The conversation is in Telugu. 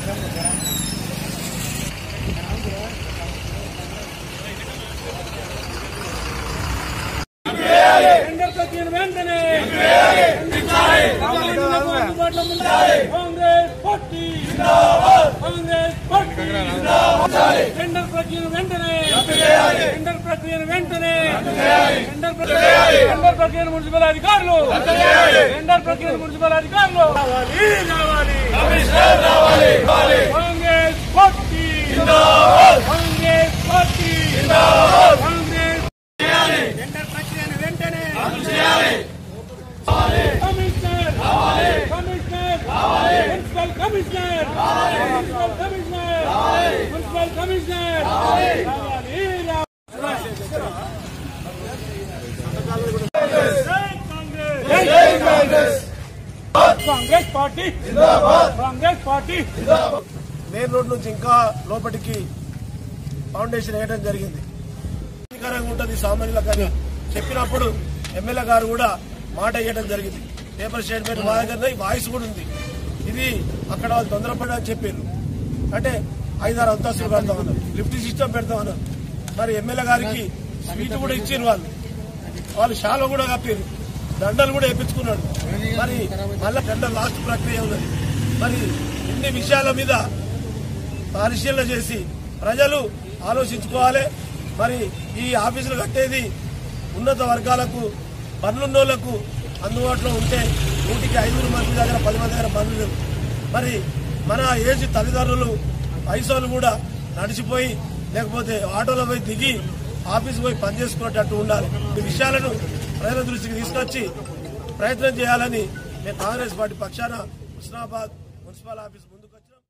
మున్సిపల్ అధికారులు మున్సిపల్ అధికారులు Congress party Congress party Congress tender ప్రక్రియను వెంటనే commissioner commissioner municipal commissioner municipal commissioner Congress party Congress party main road నుంచి ఇంకా లోపలికి ఫౌండేషన్ వేయడం జరిగింది. ఉంటుంది సామాన్యులకు అని చెప్పినప్పుడు ఎమ్మెల్యే గారు కూడా మాట ఇవ్వడం జరిగింది. పేపర్ స్టేట్మెంట్ మా దగ్గర వాయిస్ కూడా ఉంది. ఇది అక్కడ వాళ్ళు తొందరపడి అని చెప్పారు. అంటే 5-6 అంతస్తులు పెడతామన్నారు, లిఫ్ట్ సిస్టమ్ పెడతామన్నారు. మరి ఎమ్మెల్యే గారికి స్వీట్ కూడా ఇచ్చారు. వాళ్ళు షాలో కూడా కప్పారు, దండలు కూడా వేయించుకున్నాడు. మరి మళ్ళా టెండర్ లాస్ట్ ప్రక్రియ ఉన్నది. మరి ఇన్ని విషయాల మీద పరిశీలన చేసి ప్రజలు ఆలోచించుకోవాలి. మరి ఈ ఆఫీసులు కట్టేది ఉన్నత వర్గాలకు, పనులున్నోళ్లకు అందుబాటులో ఉంటే 100కి 5 మంది దగ్గర 10 మంది దగ్గర పనులు లేవు. మరి మన ఏజ్ తల్లిదండ్రులు వయసు కూడా నడిచిపోయి లేకపోతే ఆటోలో పోయి దిగి ఆఫీస్ పోయి పనిచేసుకునేటట్టు ఉండాలి. ఈ విషయాలను ప్రజల దృష్టికి తీసుకొచ్చి ప్రయత్నం చేయాలని మేము కాంగ్రెస్ పార్టీ పక్షాన హుస్నాబాద్ మున్సిపల్ ఆఫీస్ ముందుకు వచ్చినాం.